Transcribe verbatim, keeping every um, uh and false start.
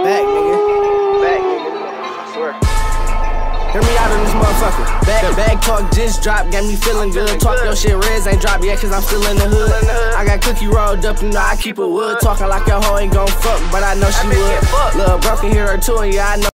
Back, nigga. Back, nigga. I swear. Hear me out on this motherfucker. Bag, bag talk just dropped, got me feeling good. Talk your shit, reds ain't dropped yet, cause I'm still in the hood. I got cookie rolled up, you know I keep it wood. Talking like your hoe ain't gon' fuck, but I know she would. Lil' bro can hear her too, and yeah, I know.